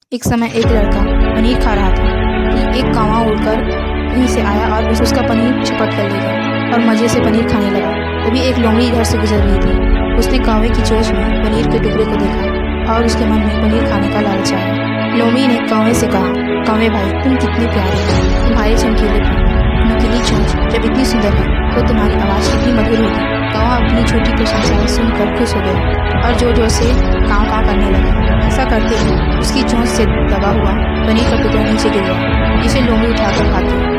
एक समय एक लड़का पनीर खा रहा था कि एक कौवा उड़कर कहीं से आया और उसका पनीर झपट कर ले गया और मज़े से पनीर खाने लगा। तभी एक लोमड़ी इधर से गुजर रही थी। उसने कौवे की चोंच में पनीर के टुकड़े को देखा और उसके मन में पनीर खाने का लालच आया। लोमड़ी ने कौवे से कहा, कौवे भाई, तुम कितने प्यारे हो, तुम्हारे चमकीले पंख, नुकीली चोंच जब इतनी सुंदर है तो तुम्हारी आवाज़ कितनी मधुर होगी। कौवा अपनी छोटी प्रशंसा सुनकर खुश हो गया और जोर जोर से काँव काँव करने लगा। ऐसा करते ही उसकी चोंच से दबा हुआ पनीर का टुकड़ा नीचे गिर गया, जिसे लोमड़ी उठाकर खाती।